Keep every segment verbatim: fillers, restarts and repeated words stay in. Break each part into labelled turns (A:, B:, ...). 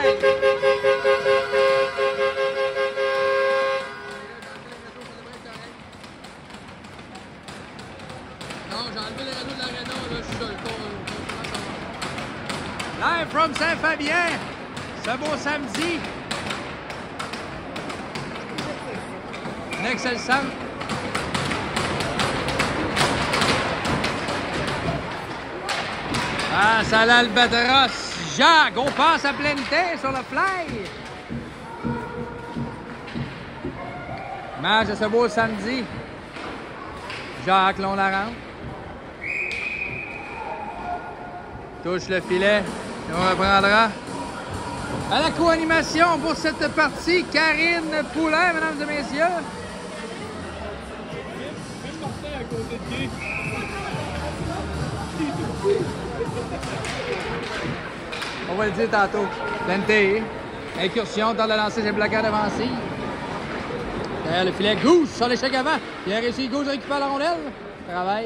A: bye! Non, j'ai enlevé les radeaux de l'aréna, là, je suis sur le pont. Live from Saint-Fabien, ce beau samedi. Next, c'est le centre. Ah, ça l'Albatros. Jacques, on passe à pleine tête sur le fly. Match de ce beau samedi. Jacques, là, on la rentre. Touche le filet. Et on reprendra. À la co-animation pour cette partie, Karine Poulin, mesdames et messieurs. On va le dire tantôt. Plante. Incursion dans de lancer ses bloquades avancées. Derrière le filet, Goose sur l'échec avant. Bien réussi, Goose récupère la rondelle. Travail.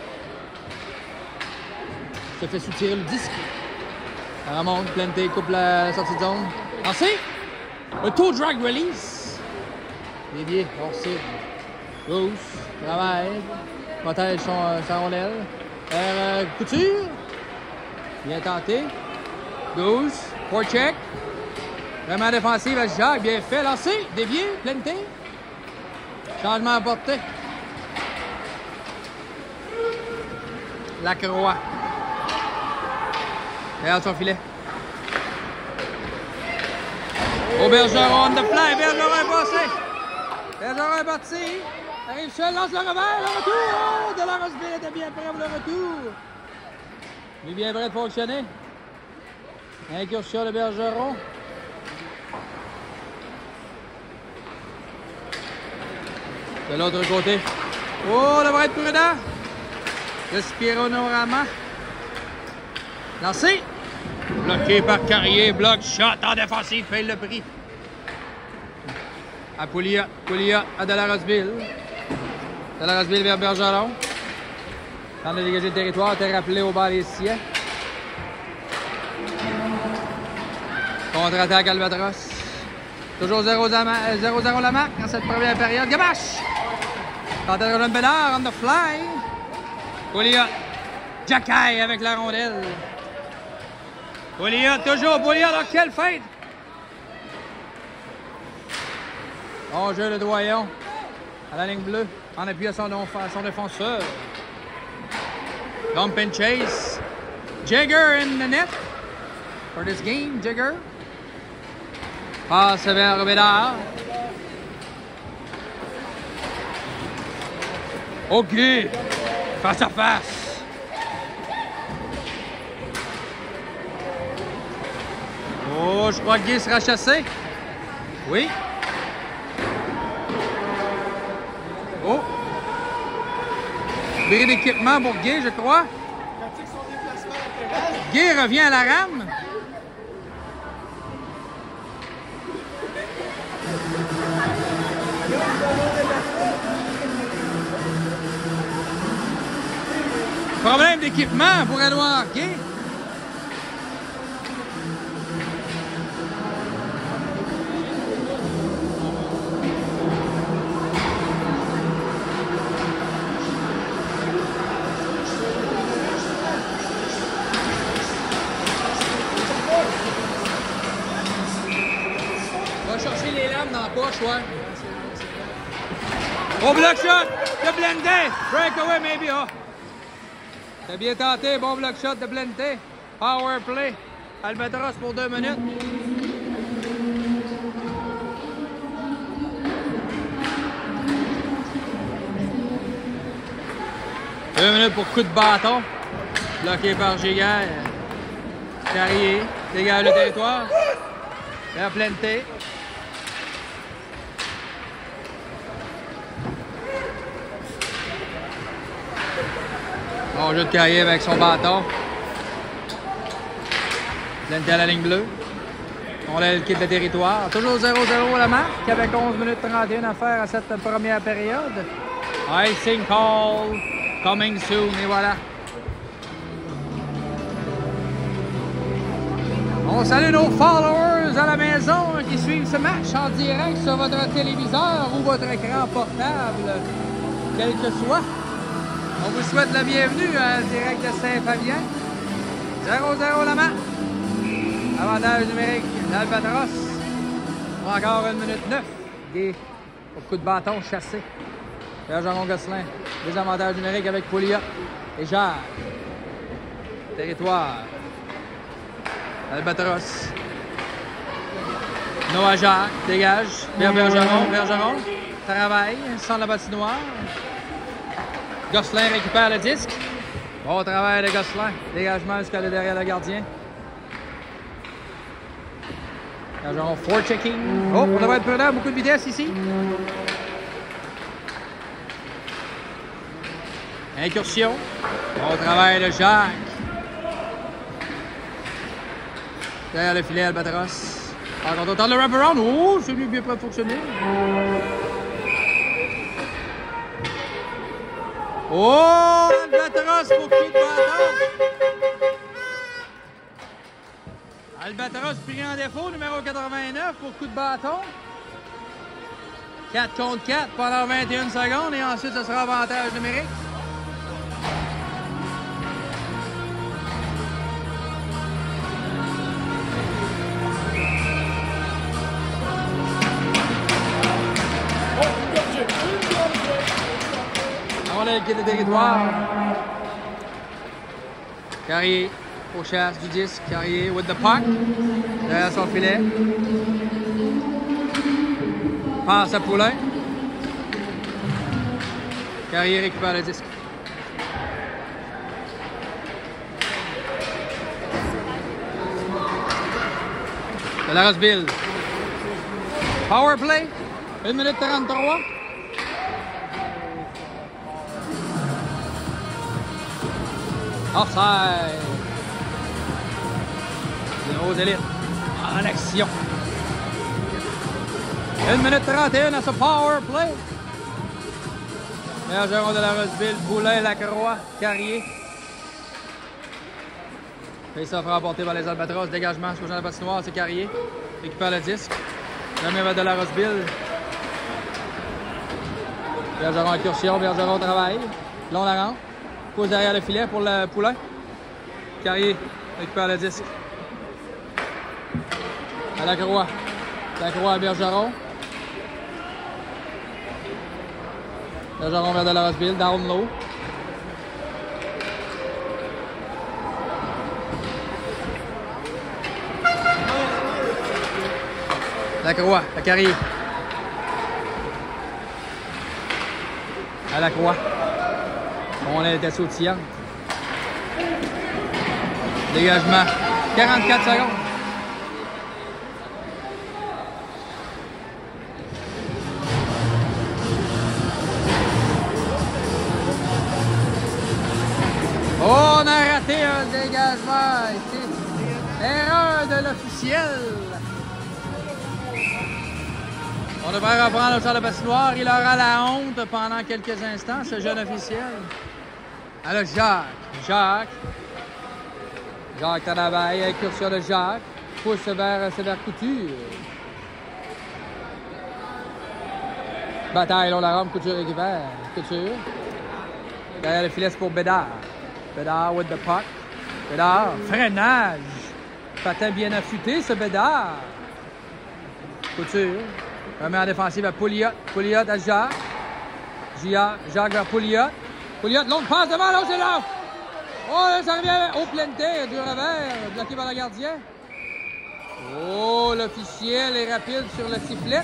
A: Se fait soutirer le disque. Ça remonte, Plante coupe la sortie de zone. Lancé. Un toe drag release. Dévié, hors cible. Goose. Travail. Protège son, euh, sa rondelle. Euh, Couture. Bien tenté. Goose. Forecheck. Vraiment défensive à Jacques. Bien fait. Lancé. Dévié. Plante. Changement à portée. Lacroix. Derrière son filet. Au Bergeron de fly. Bergeron est passé. Bergeron est parti. Arrive seul, lance le revers. Le retour. Oh, de la Roseville était bien prêt pour le retour. Il est bien prêt de fonctionner. Incursion de Bergeron. De l'autre côté. Oh, devrait être prudent. Le Spironorama. Lancé. Bloqué par Carrier. Bloc shot en défensif. Paye le prix. À Pouliot. Pouliot à de la Roseville. De la Roseville vers Bergeron. Tente de dégager le territoire. T'es rappelé au bas des sièges. Contre-attaque Albatros. Toujours zéro zéro la marque dans cette première période. Gamache! Tente de rejoindre Bédard on the fly. Pouliot. Jacky avec la rondelle. Pouliot, toujours Pouliot. Dans quelle fête! Bon jeu de Doyon. À la ligne bleue. En appui à son, son défenseur. Dump and chase. Jagger in the net. For this game, Jagger. Passe vers Bédard. OK. Face à face. Oh, je crois que Guy sera chassé. Oui. Oh. Bris d'équipement pour Guy, je crois. Guy revient à la rame. Problème d'équipement pour Edouard Gay. Va chercher les lames dans la poche, ouais. Au bloc shot de Blendé. Breakaway, maybe, oh. T'as bien tenté, bon block shot de Blendé. Power play. Albatros pour deux minutes. Deux minutes pour coup de bâton. Bloqué par Giguère. Carrier. Dégage le territoire. Vers Blendé. Bon jeu de Carrier avec son bâton. Blendé à la ligne bleue. On a le kit de territoire. Toujours zéro zéro la marque avec onze minutes trente et un à faire à cette première période. Icing call. Coming soon. Et voilà. On salue nos followers à la maison qui suivent ce match en direct sur votre téléviseur ou votre écran portable, quel que soit. On vous souhaite la bienvenue en direct de Saint-Fabien. zéro zéro la main. Avantage numérique d'Albatros. Encore une minute neuf. Des coups de bâton chassés. Bergeron Gosselin. Désavantage numérique avec Pouliot et Jacques. Territoire. Albatros. Noah Jacques. Dégage. Pierre Bergeron. Bergeron. Travaille. Sans la patinoire. Gosselin récupère le disque. Bon travail de Gosselin. Dégagement jusqu'à derrière le gardien. Bergeron forechecking. Oh, on devrait être prudent. Beaucoup de vitesse ici. Incursion. Bon travail de Jacques. Derrière le filet, Albatros. Encore autant le wraparound. Oh, c'est lui bien prêt à fonctionner. Oh, Albatros pour coup de bâton. Albatros pris en défaut, numéro quatre-vingt-neuf pour coup de bâton. quatre contre quatre pendant vingt et une secondes et ensuite ce sera avantage numérique. On a le guide de territoire. Carrier au chasse du disque. Carrier with the puck. Derrière son filet. Passe à Poulin. Carrier récupère le disque. De la Roseville. Power play. une minute trente-trois. Offside. Les Roses élites en action. une minute trente et un à ce power play. Bergeron de la Roseville, Poulin, Lacroix, Carrier. Face-off remporté par les Albatros. Dégagement sur Jean de la patinoire, c'est Carrier. Récupère le disque. Jamais va de la Roseville. Bergeron incursion, Bergeron travaille. Long la rentre. Pose derrière le filet pour le Poulin. Carrier récupère le disque. À Lacroix. Lacroix à Bergeron. Bergeron vers de la Roseville, down low. Lacroix, à Carrier. À Lacroix. On était sautillant. Dégagement. quarante-quatre secondes. Oh, on a raté un dégagement ici. Erreur de l'officiel. On devrait reprendre le champ de patinoire. Il aura la honte pendant quelques instants, ce jeune officiel. Alors Jacques. Jacques. Jacques travaille. Incursion de Jacques. Pousse vers, vers Couture. Bataille, on la rampe. Couture récupère. Couture. Derrière le filet, c'est pour Bédard. Bédard with the puck. Bédard. Freinage. Patin bien affûté, ce Bédard. Couture. Remet en défensive à Pouliot. Pouliot à Jacques. Jacques, Jacques vers Pouliot. Pouliot, longue passe devant, là, c'est là! Oh, là, ça revient au plein terre du revers, bloqué par le gardien. Oh, l'officiel est rapide sur le sifflet.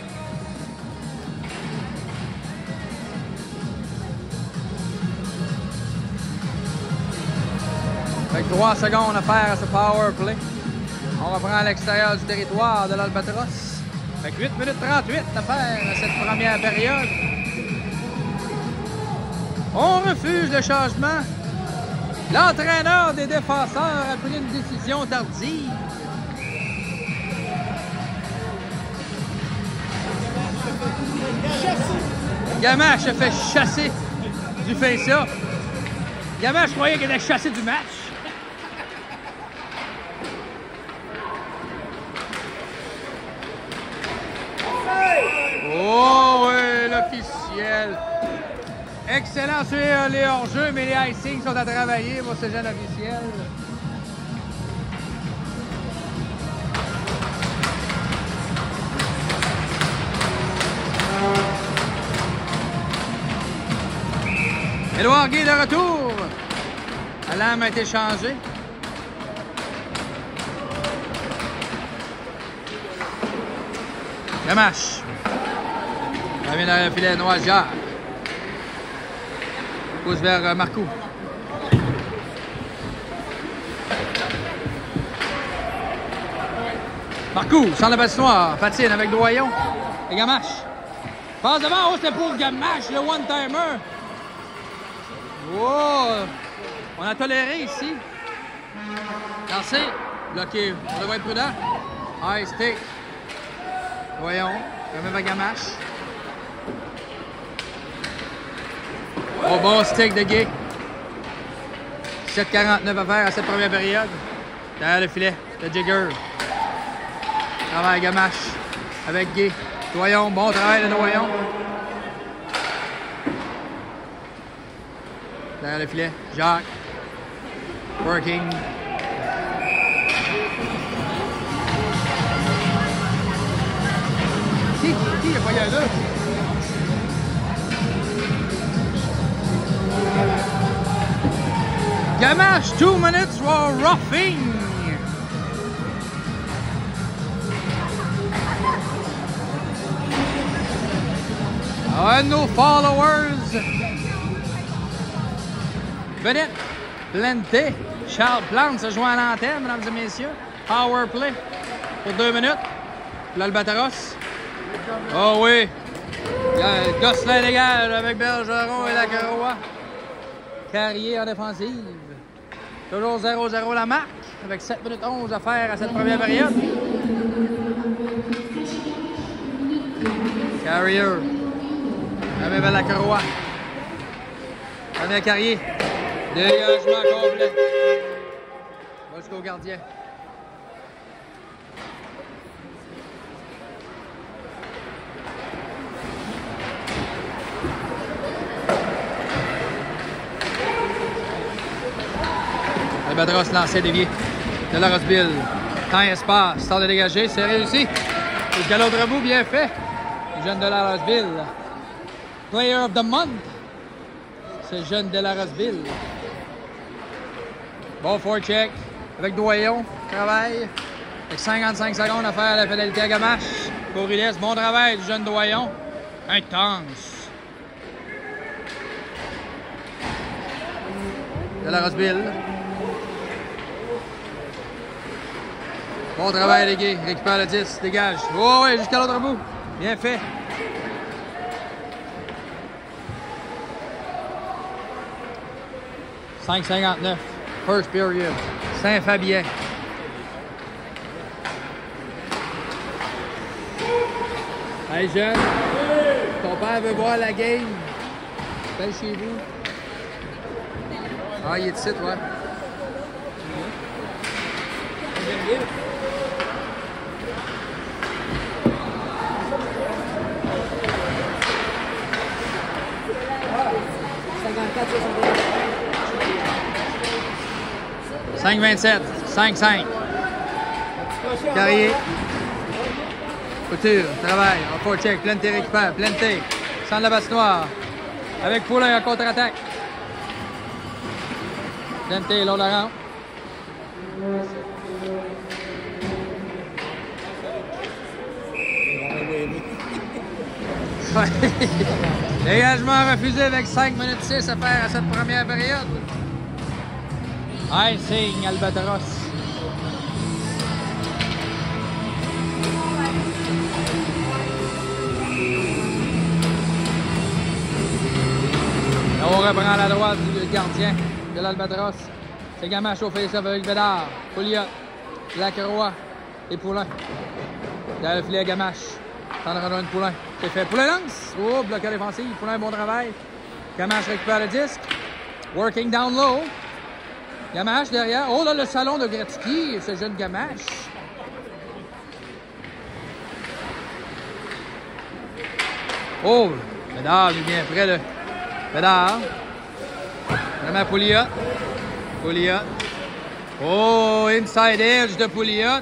A: Avec trois secondes à faire à ce power play. On reprend à l'extérieur du territoire de l'Albatros. Avec huit minutes trente-huit à faire à cette première période. On refuse le changement. L'entraîneur des défenseurs a pris une décision tardive. Gamache a fait chasser du face-off. Gamache croyait qu'il allait chasser du match. Oh oui, l'officiel. Excellent sur les hors-jeux, mais les icings sont à travailler pour ce jeune officiel. Édouard Guy de retour. La lame a été changée. Gamache. Ça vient dans le filet noir Jacques. Pousse vers euh, Marcoux. Marcoux, sans la patinoire. Patine avec Doyon. Et Gamache. Passe devant. Oh, c'était pour Gamache, le one-timer. Wow! On a toléré ici. Lancé. Bloqué. On devrait être prudent. High stick. Voyons. Quand même à Gamache. Au bon stick de Gay. sept quarante-neuf à faire à cette première période. Derrière le filet de Jigger. Travail Gamache avec Gay. Doyon. Bon travail de Doyon. Derrière le filet, Jacques. Working. Qui, qui est pas là? Gamache, two minutes for roughing. And no followers. Vedette, Plante, Charles Plante se joint à l'antenne, mesdames et messieurs. Power play pour deux minutes. L'Albatros. Oh oui. Gosselin dégage avec Bergeron et Lacroix. Carrier en défensive. Toujours zéro zéro la marque, avec sept minutes onze à faire à cette première période. Carrier. Avec Lacroix. Avec Carrier. Dégagement complet. Va jusqu'au gardien. Albatros lancé dévié de la Roseville. Temps et espace. Temps de dégager. C'est réussi. Jusqu'à l'autre bout, bien fait. Le jeune de la Roseville. Player of the month. Ce jeune de la Roseville. Bon forecheck avec Doyon, travail, avec cinquante-cinq secondes à faire la pénalité à Gamache. Coriles, bon travail du jeune Doyon, intense. De la Roseville. Bon travail les gars, récupère le dix, dégage. Oh oui, jusqu'à l'autre bout, bien fait. cinq cinquante-neuf. First period. Saint-Fabien. Hey jeune, ton père veut voir la game. Fais chez vous. Ah, il est ici, toi. cinq vingt-sept, cinq cinq. Carrier. Couture, travail, en forecheck, Plante récupère, Plante, sans la patinoire. Avec Poulain en contre-attaque. Plante, l'autre la rampe. Dégagement refusé avec cinq minutes six à faire à cette première période. Icing Albatros. On reprend à la droite du gardien de l'Albatros. C'est Gamache au face-off avec Bédard, Pouliot, Lacroix et Poulain. Derrière le filet Gamache. Tente de redonner de Poulain. C'est fait. Poulain lance. Oh, bloqué défensif. Poulain, bon travail. Gamache récupère le disque. Working down low. Gamache derrière. Oh là, le salon de Gretzky, ce jeune Gamache. Oh! Bédard, il est bien près, là. Bédard. Vraiment Pouliot. Pouliot. Oh! Inside edge de Pouliot.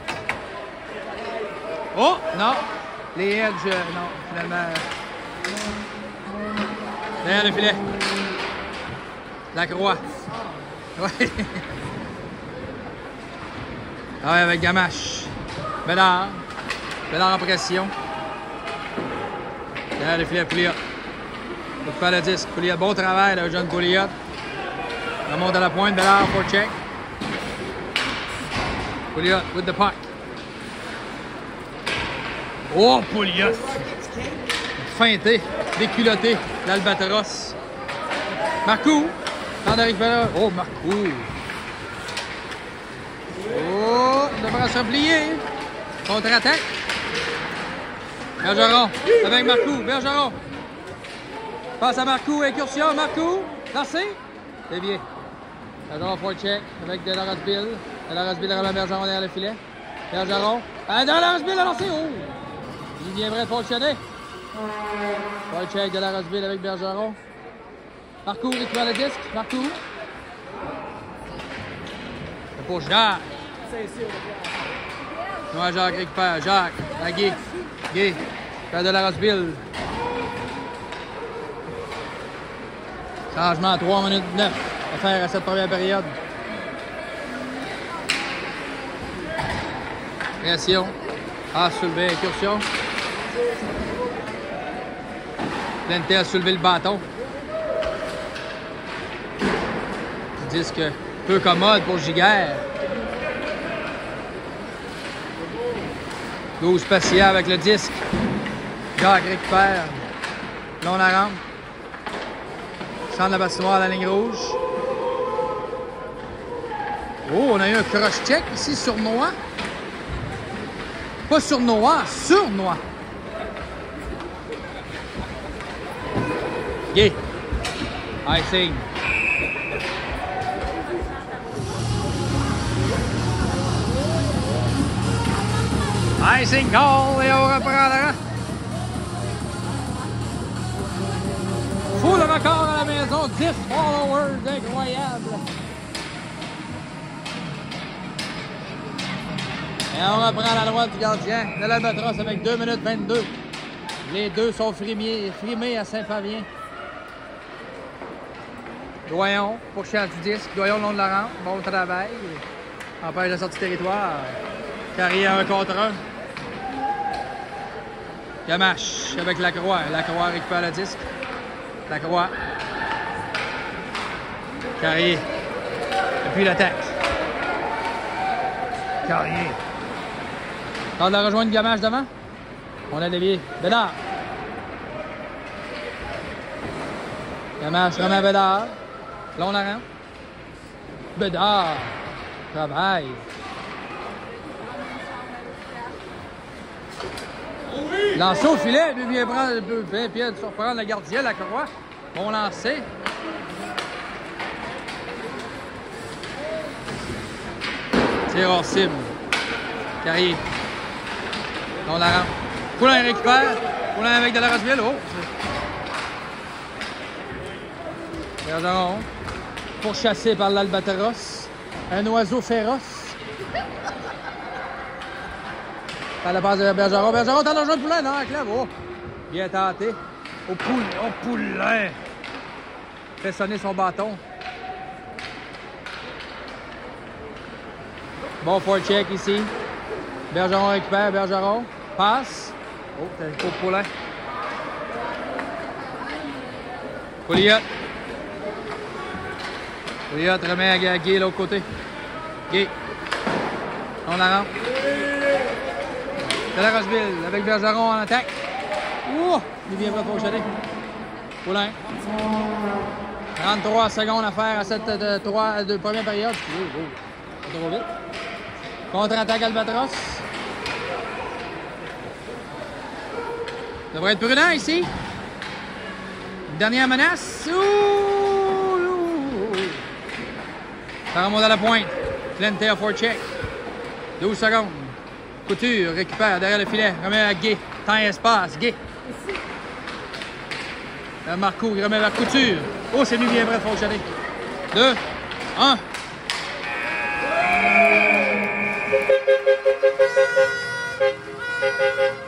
A: Oh! Non! Les edges, euh, non, finalement. Derrière le filet. La croix. Ouais. Ah ouais, avec Gamache. Bédard. Bédard en pression. Derrière le filet, Pouliot. Il faut faire le disque. Pouliot, bon travail, le jeune Pouliot. On monte à la pointe, Bédard pour check. Pouliot with the puck. Oh, Pouliot! Feinté, déculotté, l'Albatros. Marcoux, temps de récupérer. Oh, Marcoux. Oh, il devrait se replier. Contre-attaque. Bergeron, avec Marcoux. Bergeron. Passe à Marcoux, incursion, Marcoux. Lancé. C'est bien. Bergeron pour check avec Delores Bill. Delores Bill remet Bergeron derrière le filet. Bergeron. Ah, Delores Bill a lancé. Oh! Il viendrait de fonctionner. Point check de la Roseville avec Bergeron. Marcoux récupère le disque. Marcoux. C'est pour Jacques. Ouais, Jacques récupère. Jacques. À Guy. Guy. Fait de la Roseville. Changement à trois minutes neuf à faire à cette première période. Pression. Ah, soulevé, incursion. Plante a soulevé le bâton. Disque peu commode pour Giguère. douze Passia avec le disque. Jacques récupère. Là, on la rentre. Centre de la patinoire à la ligne rouge. Oh, on a eu un cross-check ici sur Noix. Pas sur Noix, sur Noix. Gay. Icing. Icing call et on reprendra. Faut le record à la maison, dix followers, incroyable. Et on reprend à la droite du gardien de l'Albatros avec deux minutes vingt-deux. Les deux sont frimés, frimés à Saint-Fabien. Doyon pour Charles du disque. Doyon le long de la rampe. Bon travail. Empêche la sortie territoire. Carrière un contre un. Gamache avec Lacroix. Lacroix récupère le disque. Lacroix. Carrier. Et puis l'attaque. Carrier. Tente de rejoindre Gamache devant. On a dévié. Bédard. Gamache remet Bédard. Là, on la rentre. Bédard. Travail. Lancé au filet. Il vient prendre vingt pieds de surprendre le gardien, la croix. Bon lancer. Tir hors cible. Carrier. Là, on la rentre. Poulain récupère. Poulain avec de la Roseville. Oh! Bergeron. Pourchassé par l'Albatros. Un oiseau féroce. À la passe de Bergeron. Bergeron tente de rejoindre Poulain. Non, avec la oh. Bien tenté. Au Poulain. Au Poulain. Fait sonner son bâton. Bon forecheck ici. Bergeron récupère. Bergeron. Passe. Oh, t'as le Poulain. Pouliot. Pouliot remet à Guy de l'autre côté. Guy. On la rentre. De la Roseville avec Bergeron en attaque. Ouh! Il vient pas fonctionner. Poulain. trente-trois secondes à faire à cette de, trois, de première période. Oh, oh. Trop vite. Contre-attaque Albatros. Devrait être prudent ici. Une dernière menace. Ouh! Ouh! Ça remonte à la pointe. Plante à forecheck. douze secondes. Couture récupère derrière le filet. Remet à Gay. Temps et espace. Gay. Là, Marco, il remet la couture. Oh, c'est lui bien prêt de fonctionner. Deux, un. Thank you.